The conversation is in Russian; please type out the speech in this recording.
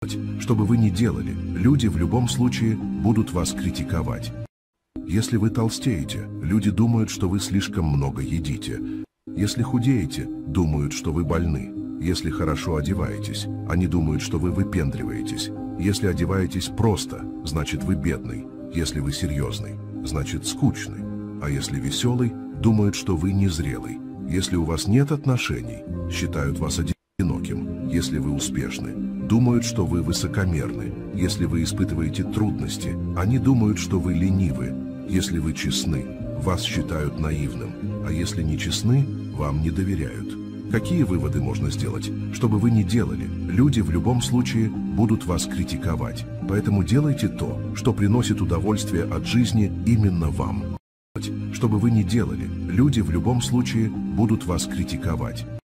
Что бы вы ни делали, люди в любом случае будут вас критиковать. Если вы толстеете, люди думают, что вы слишком много едите. Если худеете, думают, что вы больны. Если хорошо одеваетесь, они думают, что вы выпендриваетесь. Если одеваетесь просто, значит вы бедный. Если вы серьезный, значит скучный. А если веселый, думают, что вы незрелый. Если у вас нет отношений, считают вас одиноким. Если вы успешны, думают, что вы высокомерны. Если вы испытываете трудности, они думают, что вы ленивы. Если вы честны, вас считают наивным. А если не честны, вам не доверяют. Какие выводы можно сделать? Что бы вы ни делали, люди в любом случае будут вас критиковать. Поэтому делайте то, что приносит удовольствие от жизни именно вам. Что бы вы ни делали, люди в любом случае будут вас критиковать.